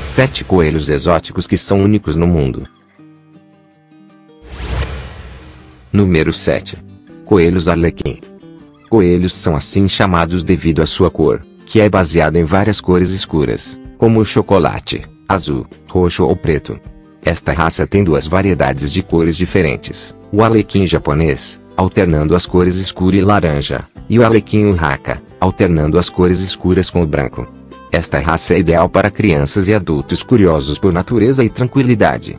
7 coelhos exóticos que são únicos no mundo. Número 7. Coelhos arlequim. Coelhos são assim chamados devido à sua cor, que é baseada em várias cores escuras, como o chocolate, azul, roxo ou preto. Esta raça tem 2 variedades de cores diferentes, o arlequim japonês, alternando as cores escura e laranja, e o arlequim urraca, alternando as cores escuras com o branco. Esta raça é ideal para crianças e adultos curiosos por natureza e tranquilidade.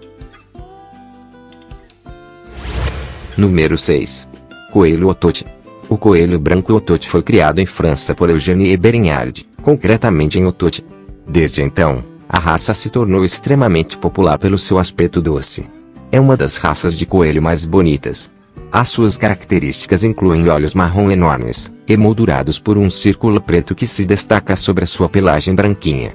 Número 6. Coelho Otote. O coelho branco Otote foi criado em França por Eugène Berignard, concretamente em Otote. Desde então, a raça se tornou extremamente popular pelo seu aspecto doce. É uma das raças de coelho mais bonitas. As suas características incluem olhos marrom enormes, emoldurados por um círculo preto que se destaca sobre a sua pelagem branquinha.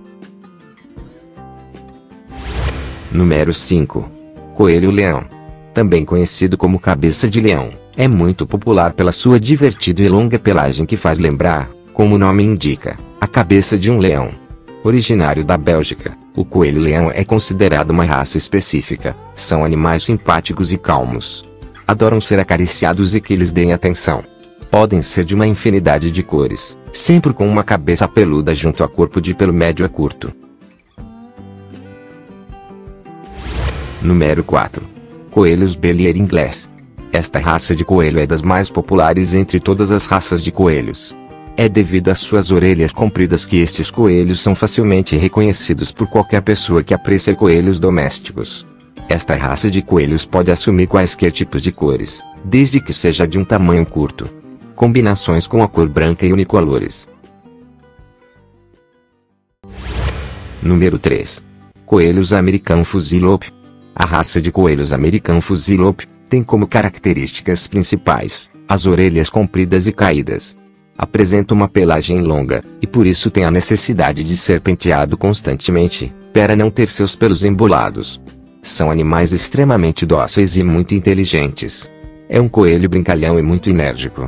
Número 5. Coelho-leão. Também conhecido como cabeça de leão, é muito popular pela sua divertida e longa pelagem que faz lembrar, como o nome indica, a cabeça de um leão. Originário da Bélgica, o coelho-leão é considerado uma raça específica. São animais simpáticos e calmos. Adoram ser acariciados e que lhes deem atenção. Podem ser de uma infinidade de cores, sempre com uma cabeça peluda junto a corpo de pelo médio a curto. Número 4. Coelhos Bellier inglês. Esta raça de coelho é das mais populares entre todas as raças de coelhos. É devido às suas orelhas compridas que estes coelhos são facilmente reconhecidos por qualquer pessoa que aprecie coelhos domésticos. Esta raça de coelhos pode assumir quaisquer tipos de cores, desde que seja de um tamanho curto. Combinações com a cor branca e unicolores. Número 3. Coelhos American Fusilope. A raça de coelhos American Fusilope tem como características principais as orelhas compridas e caídas. Apresenta uma pelagem longa, e por isso tem a necessidade de ser penteado constantemente, para não ter seus pelos embolados. São animais extremamente dóceis e muito inteligentes. É um coelho brincalhão e muito enérgico.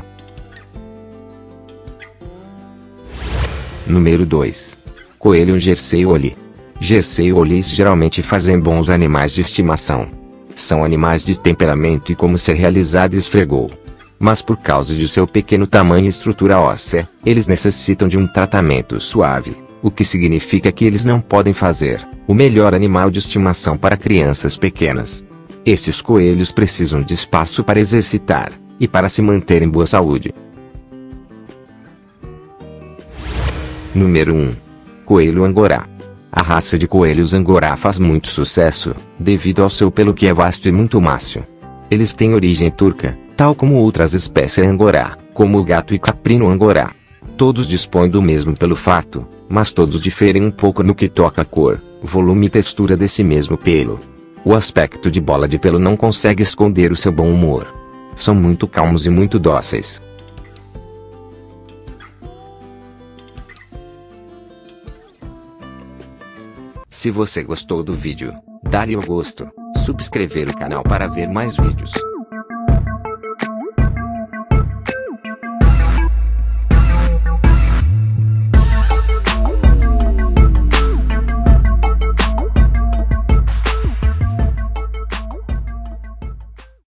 Número 2. Coelho Jersey Ollie. Jersey Ollies geralmente fazem bons animais de estimação. São animais de temperamento e como ser realizado esfregou. Mas por causa de seu pequeno tamanho e estrutura óssea, eles necessitam de um tratamento suave, o que significa que eles não podem fazer o melhor animal de estimação para crianças pequenas. Estes coelhos precisam de espaço para exercitar, e para se manter em boa saúde. Número 1. Coelho Angorá. A raça de coelhos Angorá faz muito sucesso, devido ao seu pelo que é vasto e muito mácio. Eles têm origem turca, tal como outras espécies Angorá, como o gato e caprino Angorá. Todos dispõem do mesmo pelo farto, mas todos diferem um pouco no que toca a cor, volume e textura desse mesmo pelo. O aspecto de bola de pelo não consegue esconder o seu bom humor. São muito calmos e muito dóceis. Se você gostou do vídeo, dá-lhe o gosto, subscrever o canal para ver mais vídeos.